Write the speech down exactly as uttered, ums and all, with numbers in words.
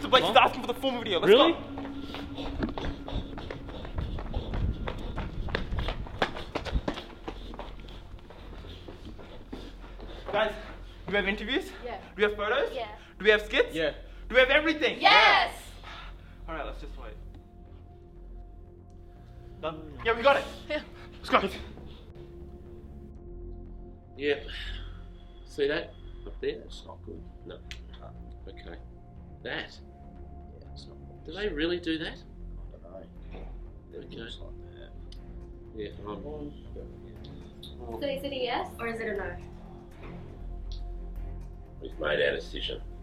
Mister Blake is asking for the formal video. Let's Really? go. Guys, do we have interviews? Yeah. Do we have photos? Yeah. Do we have skits? Yeah. Do we have everything? Yes! Alright, let's just wait. Done? Yeah, we got it. Yeah. Let's go. Yep. See that? Up there? That's not good. No. Okay. That? Yeah, it's not good. Do they really do that? I don't know. It Okay. looks like that. Yeah. Um, So is it a yes or is it a no? we've made our decision.